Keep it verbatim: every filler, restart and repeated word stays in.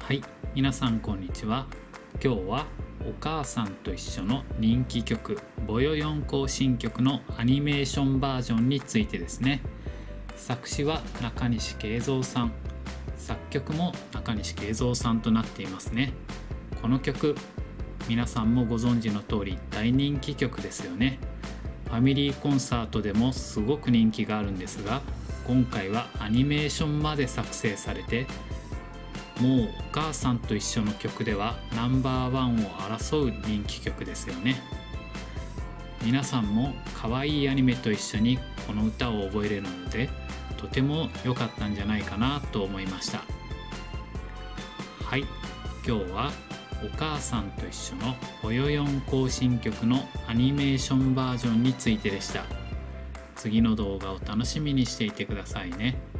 はい、皆さんこんにちは。今日はお母さんと一緒の人気曲ぼよよん行進曲のアニメーションバージョンについてですね。作詞は中西慶三さん、作曲も中西慶三さんとなっていますね。この曲、皆さんもご存知の通り大人気曲ですよね。ファミリーコンサートでもすごく人気があるんですが、今回はアニメーションまで作成されて、もうお母さんと一緒の曲ではナンバーワンを争う人気曲ですよね。皆さんも可愛いアニメと一緒にこの歌を覚えれるので、とても良かったんじゃないかなと思いました。はい、今日はお母さんと一緒のぼよよん行進曲のアニメーションバージョンについてでした。次の動画を楽しみにしていてくださいね。